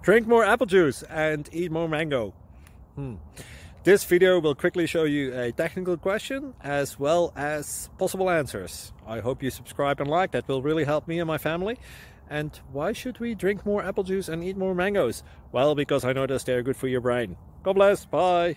Drink more apple juice and eat more mango. This video will quickly show you a technical question as well as possible answers. I hope you subscribe and like, that will really help me and my family. And why should we drink more apple juice and eat more mangoes? Well, because I noticed they're good for your brain. God bless, bye!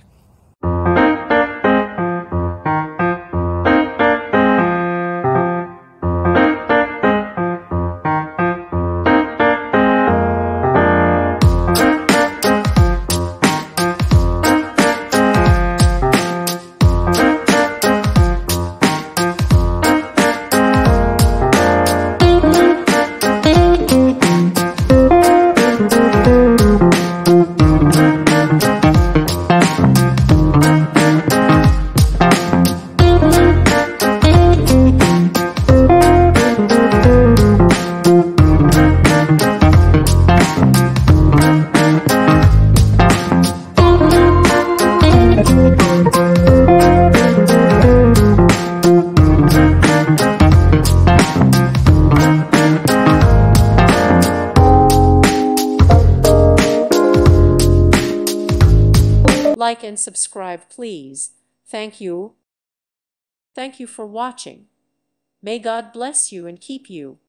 Like and subscribe, please. Thank you. Thank you for watching. May God bless you and keep you.